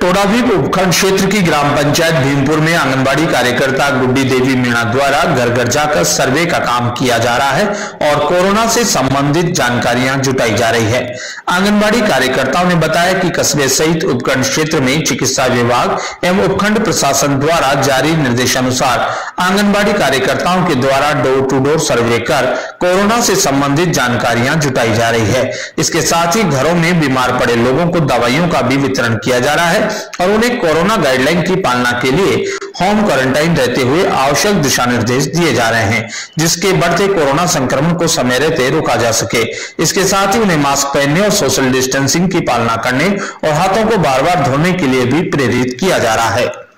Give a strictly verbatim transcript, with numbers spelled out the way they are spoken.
टोडाभीम उपखंड क्षेत्र की ग्राम पंचायत भीमपुर में आंगनबाड़ी कार्यकर्ता गुड्डी देवी मीणा द्वारा घर घर जाकर सर्वे का काम किया जा रहा है और कोरोना से संबंधित जानकारियां जुटाई जा रही है। आंगनबाड़ी कार्यकर्ताओं ने बताया कि कस्बे सहित उपखंड क्षेत्र में चिकित्सा विभाग एवं उपखंड प्रशासन द्वारा जारी निर्देशानुसार आंगनबाड़ी कार्यकर्ताओं के द्वारा डोर टू डोर सर्वे कर कोरोना से संबंधित जानकारियां जुटाई जा रही है। इसके साथ ही घरों में बीमार पड़े लोगों को दवाइयों का भी वितरण किया जा रहा है और उन्हें कोरोना गाइडलाइन की पालना के लिए होम क्वारंटाइन रहते हुए आवश्यक दिशा निर्देश दिए जा रहे हैं, जिसके बढ़ते कोरोना संक्रमण को समय रहते रोका जा सके। इसके साथ ही उन्हें मास्क पहनने और सोशल डिस्टेंसिंग की पालना करने और हाथों को बार बार धोने के लिए भी प्रेरित किया जा रहा है।